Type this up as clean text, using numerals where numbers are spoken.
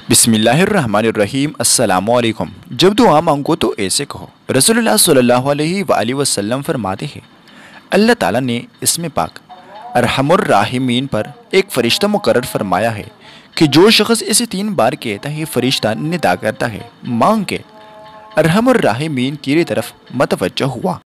बिस्मिल्लाहिर्रहमानिर्रहीम अस्सलामुअलैकुम। जब दुआ मांगो तो ऐसे कहो। रसूलुल्लाह सल्लल्लाहु अलैहि वसल्लम फरमाते हैं, अल्लाह ताला ने इसमें पाक अरहमुर राहिमीन पर एक फ़रिश्ता मुकर्रर फरमाया है कि जो शख्स इसे 3 बार कहता है फ़रिश्ता निदा करता है, मांग के अरहमुर राहिमीन तेरी तरफ मतवज्जह हुआ।